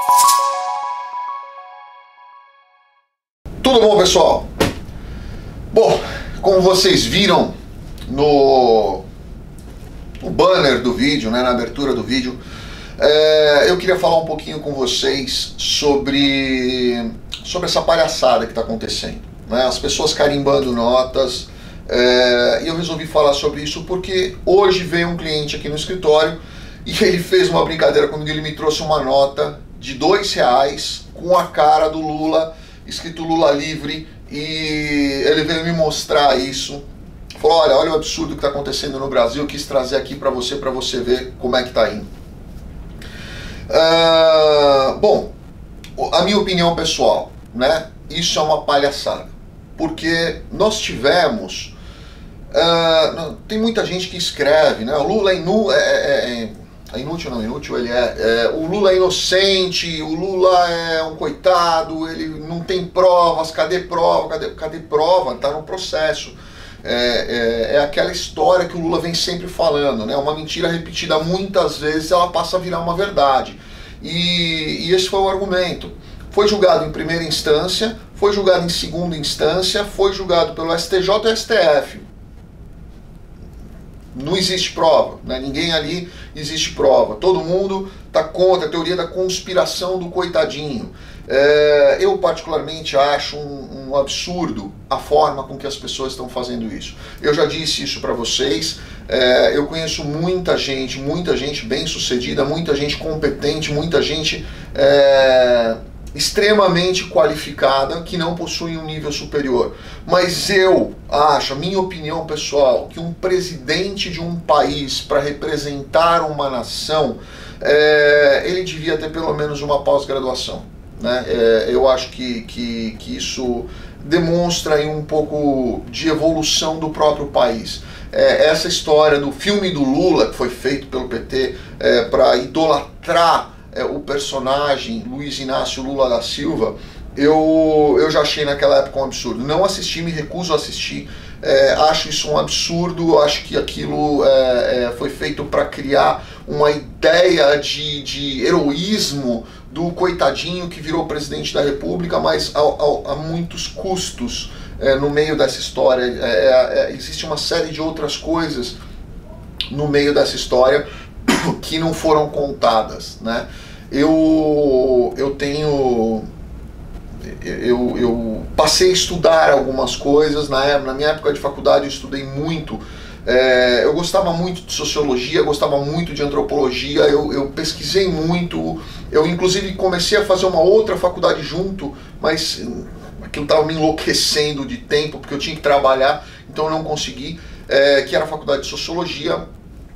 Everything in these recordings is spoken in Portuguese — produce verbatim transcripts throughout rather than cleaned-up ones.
Tudo bom, pessoal? Bom, como vocês viram no, no banner do vídeo, né, na abertura do vídeo, é, eu queria falar um pouquinho com vocês sobre, sobre essa palhaçada que está acontecendo, né? As pessoas carimbando notas, é, e eu resolvi falar sobre isso porque hoje veio um cliente aqui no escritório e ele fez uma brincadeira comigo. Ele me trouxe uma nota de dois reais com a cara do Lula, escrito Lula livre, e ele veio me mostrar isso. Falou: olha, olha o absurdo que está acontecendo no Brasil, eu quis trazer aqui para você, para você ver como é que está indo. Uh, bom, a minha opinião pessoal, né? Isso é uma palhaçada, porque nós tivemos, uh, tem muita gente que escreve, né? O Lula é, inu, é, é, é inútil, não inútil, ele é, é, o Lula é inocente, o Lula é um coitado, ele não tem provas, cadê prova, cadê, cadê prova, tá no processo. É, é, é aquela história que o Lula vem sempre falando, né? Uma mentira repetida muitas vezes, ela passa a virar uma verdade. E, e esse foi o argumento. Foi julgado em primeira instância, foi julgado em segunda instância, foi julgado pelo S T J e S T F. Não existe prova, né? Ninguém ali existe prova. Todo mundo está contra a teoria da conspiração do coitadinho. É, eu particularmente acho um, um absurdo a forma com que as pessoas estão fazendo isso. Eu já disse isso para vocês. É, eu conheço muita gente, muita gente bem sucedida, muita gente competente, muita gente é, extremamente qualificada que não possui um nível superior. Mas eu acho, a minha opinião pessoal, que um presidente de um país, para representar uma nação, é, ele devia ter pelo menos uma pós-graduação. Né? É, eu acho que, que, que isso demonstra aí um pouco de evolução do próprio país. É, essa história do filme do Lula, que foi feito pelo P T é, para idolatrar é, o personagem Luiz Inácio Lula da Silva, eu, eu já achei naquela época um absurdo. Não assisti, me recuso a assistir. É, acho isso um absurdo, acho que aquilo é, é, foi feito para criar uma ideia de, de heroísmo do coitadinho que virou presidente da República, mas a, a, a muitos custos é, no meio dessa história. É, é, existe uma série de outras coisas no meio dessa história que não foram contadas, né? Eu, eu tenho... Eu, eu passei a estudar algumas coisas, na, época, na minha época de faculdade eu estudei muito, é, eu gostava muito de sociologia, gostava muito de antropologia, eu, eu pesquisei muito, eu inclusive comecei a fazer uma outra faculdade junto, mas aquilo estava me enlouquecendo de tempo, porque eu tinha que trabalhar, então eu não consegui, é, que era a faculdade de sociologia.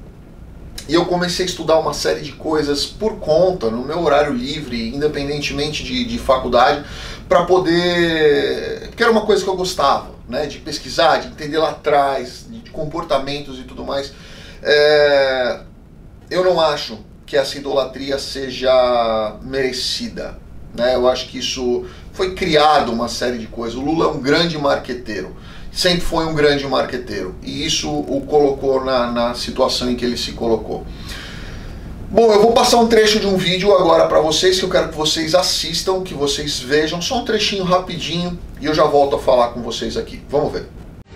E eu comecei a estudar uma série de coisas por conta, no meu horário livre, independentemente de, de faculdade, para poder... porque era uma coisa que eu gostava, né? De pesquisar, de entender lá atrás, de comportamentos e tudo mais. É... Eu não acho que essa idolatria seja merecida, né? Eu acho que isso foi criado uma série de coisas. O Lula é um grande marqueteiro. Sempre foi um grande marqueteiro, e isso o colocou na, na situação em que ele se colocou. Bom, eu vou passar um trecho de um vídeo agora para vocês, que eu quero que vocês assistam, que vocês vejam, só um trechinho rapidinho, e eu já volto a falar com vocês aqui. Vamos ver.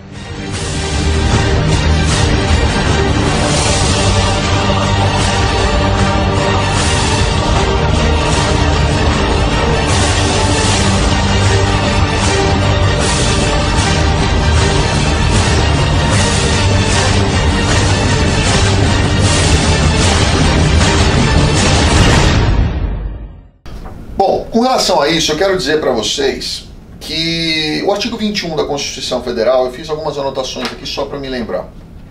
Com relação a isso, eu quero dizer para vocês que o artigo vinte e um da Constituição Federal, eu fiz algumas anotações aqui só para me lembrar.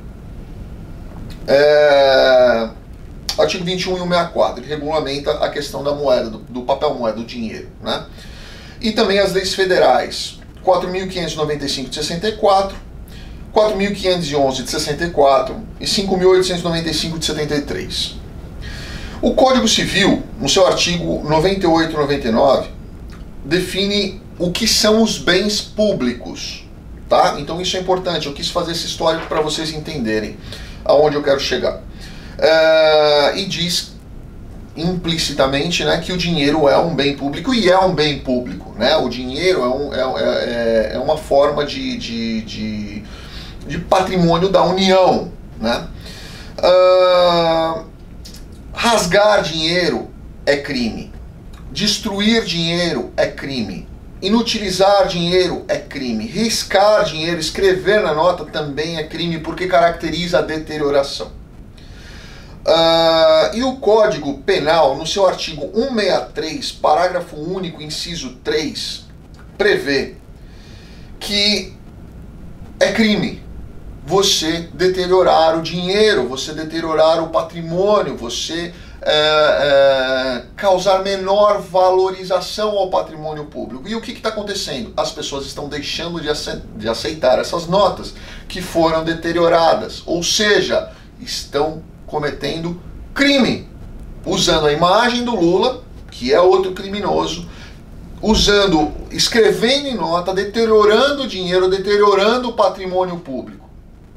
É... Artigo vinte e um e cento e sessenta e quatro, ele regulamenta a questão da moeda, do, do papel moeda, do dinheiro, né? E também as leis federais, quatro mil quinhentos e noventa e cinco de sessenta e quatro, quatro mil quinhentos e onze de sessenta e quatro e cinco mil oitocentos e noventa e cinco de setenta e três. O Código Civil, no seu artigo noventa e oito e noventa e nove, define o que são os bens públicos, tá? Então isso é importante, eu quis fazer esse histórico para vocês entenderem aonde eu quero chegar. É, e diz implicitamente, né, que o dinheiro é um bem público, e é um bem público, né? O dinheiro é, um, é, é, é uma forma de, de, de, de patrimônio da União, né? Uh, rasgar dinheiro é crime, destruir dinheiro é crime, inutilizar dinheiro é crime, riscar dinheiro, escrever na nota também é crime, porque caracteriza a deterioração. Uh, e o Código Penal, no seu artigo cento e sessenta e três, parágrafo único, inciso três, prevê que é crime você deteriorar o dinheiro, você deteriorar o patrimônio, você é, é, causar menor valorização ao patrimônio público. E o que está acontecendo? As pessoas estão deixando de aceitar essas notas que foram deterioradas, ou seja, estão cometendo crime, usando a imagem do Lula, que é outro criminoso, usando, escrevendo em nota, deteriorando o dinheiro, deteriorando o patrimônio público.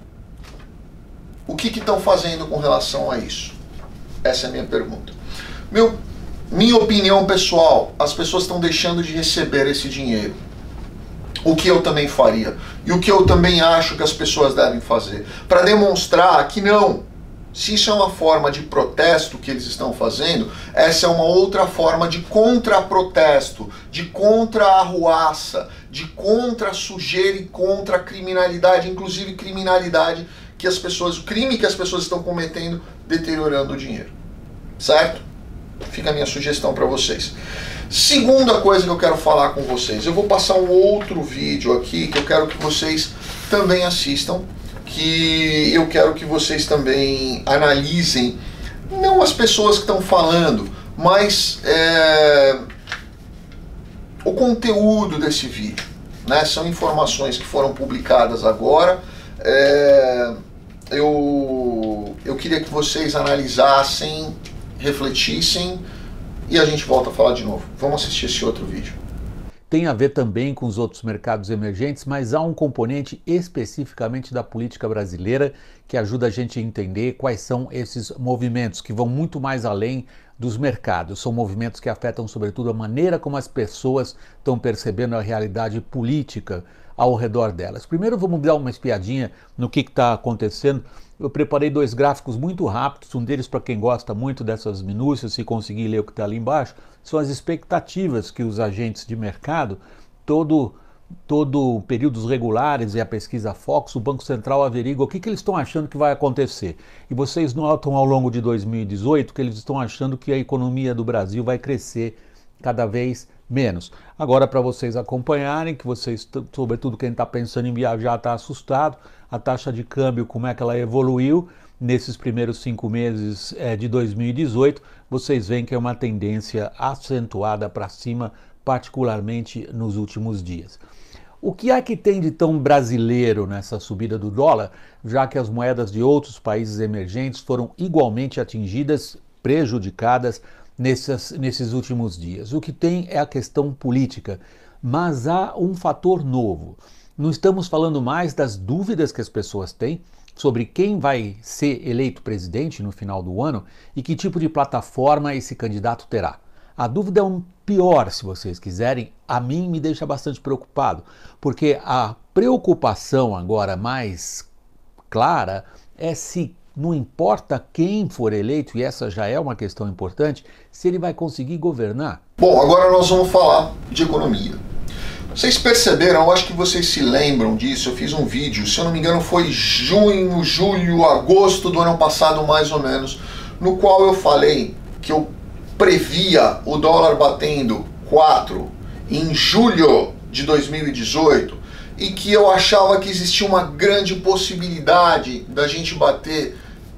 O que estão fazendo com relação a isso? Essa é a minha pergunta. Meu, minha opinião pessoal, as pessoas estão deixando de receber esse dinheiro. O que eu também faria. E o que eu também acho que as pessoas devem fazer. Para demonstrar que não. Se isso é uma forma de protesto que eles estão fazendo, essa é uma outra forma de contra-protesto, de contra-arruaça, de contra-sujeira e contra-criminalidade, inclusive criminalidade que as pessoas, o crime que as pessoas estão cometendo, deteriorando o dinheiro. Certo? Fica a minha sugestão para vocês. Segunda coisa que eu quero falar com vocês, eu vou passar um outro vídeo aqui que eu quero que vocês também assistam, que eu quero que vocês também analisem, não as pessoas que estão falando, mas é, o conteúdo desse vídeo, né? São informações que foram publicadas agora. É, eu, eu queria que vocês analisassem, refletissem, e a gente volta a falar de novo. Vamos assistir esse outro vídeo. Tem a ver também com os outros mercados emergentes, mas há um componente especificamente da política brasileira que ajuda a gente a entender quais são esses movimentos que vão muito mais além dos mercados. São movimentos que afetam sobretudo a maneira como as pessoas estão percebendo a realidade política ao redor delas. Primeiro vamos dar uma espiadinha no que está acontecendo. Eu preparei dois gráficos muito rápidos, um deles para quem gosta muito dessas minúcias, se conseguir ler o que está ali embaixo, são as expectativas que os agentes de mercado, todo, todo períodos regulares e a pesquisa Fox, o Banco Central averigua o que, que eles estão achando que vai acontecer. E vocês notam ao longo de dois mil e dezoito que eles estão achando que a economia do Brasil vai crescer cada vez menos. Agora, para vocês acompanharem, que vocês, sobretudo quem está pensando em viajar, está assustado, a taxa de câmbio, como é que ela evoluiu nesses primeiros cinco meses é, de dois mil e dezoito, vocês veem que é uma tendência acentuada para cima, particularmente nos últimos dias. O que é que tem de tão brasileiro nessa subida do dólar, já que as moedas de outros países emergentes foram igualmente atingidas, prejudicadas nesses, nesses últimos dias? O que tem é a questão política, mas há um fator novo. Não estamos falando mais das dúvidas que as pessoas têm sobre quem vai ser eleito presidente no final do ano e que tipo de plataforma esse candidato terá. A dúvida é um pior, se vocês quiserem, a mim me deixa bastante preocupado, porque a preocupação agora mais clara é se, não importa quem for eleito, e essa já é uma questão importante, se ele vai conseguir governar. Bom, agora nós vamos falar de economia. Vocês perceberam, eu acho que vocês se lembram disso, eu fiz um vídeo, se eu não me engano foi junho, julho, agosto do ano passado mais ou menos, no qual eu falei que eu previa o dólar batendo quatro em julho de dois mil e dezoito e que eu achava que existia uma grande possibilidade da gente bater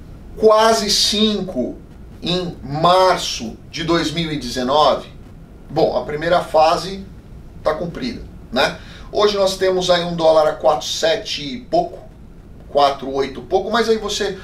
quase cinco em março de dois mil e dezenove. Bom, a primeira fase está cumprida, né? Hoje nós temos aí um dólar a quatro vírgula sete e pouco, quatro vírgula oito e pouco, mas aí você,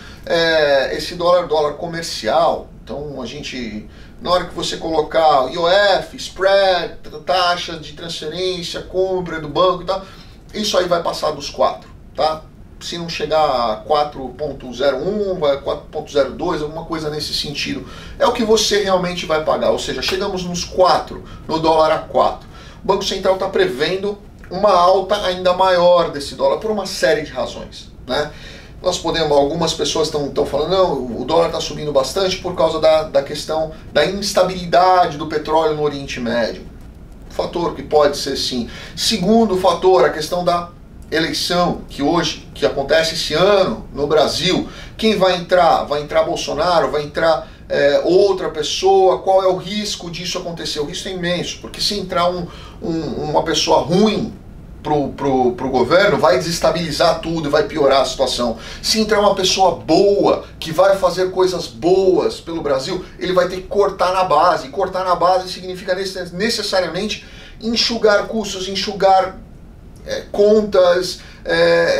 é, esse dólar, dólar comercial, então a gente, na hora que você colocar I O F, spread, taxa de transferência, compra do banco e tal, isso aí vai passar dos quatro, tá? se não chegar a quatro ponto zero um, quatro ponto zero dois, alguma coisa nesse sentido. É o que você realmente vai pagar, ou seja, chegamos nos quatro, no dólar a quatro. O Banco Central está prevendo uma alta ainda maior desse dólar por uma série de razões, né? Nós podemos, algumas pessoas estão falando, não, o dólar está subindo bastante por causa da, da questão da instabilidade do petróleo no Oriente Médio. Fator que pode ser sim. Segundo fator, a questão da eleição, que hoje, que acontece esse ano no Brasil. Quem vai entrar? Vai entrar Bolsonaro? Vai entrar é, outra pessoa? Qual é o risco disso acontecer? O risco é imenso, porque se entrar um, um, uma pessoa ruim pro, pro, pro governo, vai desestabilizar tudo, vai piorar a situação. Se entrar uma pessoa boa, que vai fazer coisas boas pelo Brasil, ele vai ter que cortar na base. E cortar na base significa necessariamente enxugar custos, enxugar é, contas, é,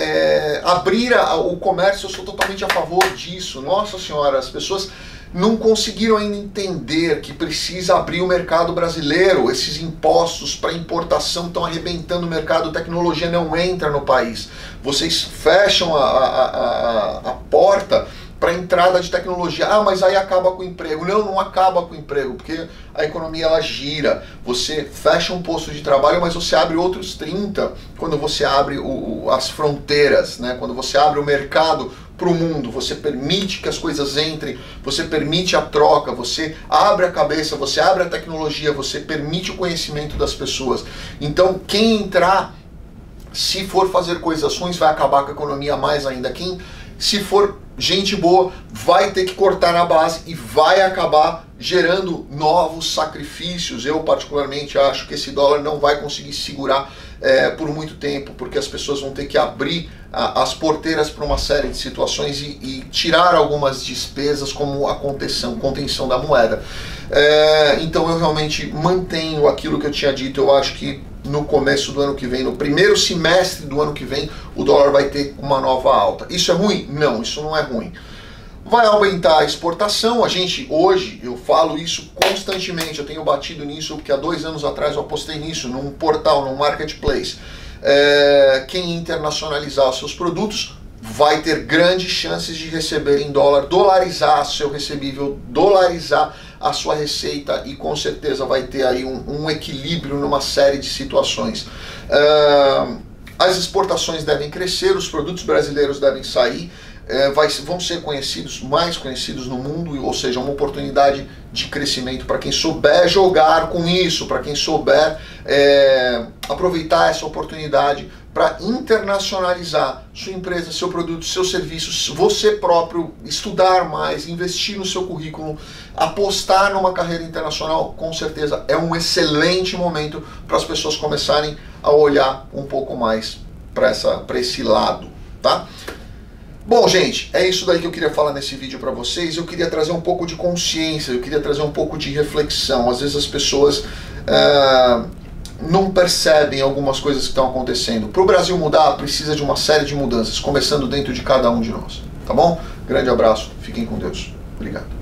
é, abrir a, o comércio. Eu sou totalmente a favor disso. Nossa Senhora, as pessoas não conseguiram ainda entender que precisa abrir o mercado brasileiro. Esses impostos para importação estão arrebentando o mercado, tecnologia não entra no país. Vocês fecham a, a, a, a porta para entrada de tecnologia. Ah, mas aí acaba com o emprego. Não, não acaba com o emprego, porque a economia ela gira. Você fecha um posto de trabalho, mas você abre outros trinta quando você abre o, as fronteiras, né? Quando você abre o mercado para o mundo, você permite que as coisas entrem, você permite a troca, você abre a cabeça, você abre a tecnologia, você permite o conhecimento das pessoas. Então, quem entrar, se for fazer coisas ruins, vai acabar com a economia mais ainda. Quem, se for gente boa, vai ter que cortar na base e vai acabar gerando novos sacrifícios. Eu particularmente acho que esse dólar não vai conseguir segurar é, por muito tempo, porque as pessoas vão ter que abrir a, as porteiras para uma série de situações e, e tirar algumas despesas, como a contenção, contenção da moeda. É, então eu realmente mantenho aquilo que eu tinha dito. Eu acho que no começo do ano que vem, no primeiro semestre do ano que vem, o dólar vai ter uma nova alta. Isso é ruim? Não, isso não é ruim. Vai aumentar a exportação. A gente hoje, eu falo isso constantemente, eu tenho batido nisso, porque há dois anos atrás eu apostei nisso, num portal, num marketplace. É, quem internacionalizar os seus produtos vai ter grandes chances de receber em dólar, dolarizar seu recebível, dolarizar a sua receita e com certeza vai ter aí um, um equilíbrio numa série de situações. Uh, as exportações devem crescer, os produtos brasileiros devem sair, uh, vai, vão ser conhecidos, mais conhecidos no mundo, ou seja, uma oportunidade de crescimento para quem souber jogar com isso, para quem souber é, aproveitar essa oportunidade para internacionalizar sua empresa, seu produto, seus serviços, você próprio, estudar mais, investir no seu currículo, apostar numa carreira internacional. Com certeza é um excelente momento para as pessoas começarem a olhar um pouco mais para essa, para esse lado, tá? Bom, gente, é isso daí que eu queria falar nesse vídeo para vocês. Eu queria trazer um pouco de consciência, eu queria trazer um pouco de reflexão. Às vezes as pessoas é, não percebem algumas coisas que estão acontecendo. Para o Brasil mudar, precisa de uma série de mudanças, começando dentro de cada um de nós, tá bom? Grande abraço, fiquem com Deus. Obrigado.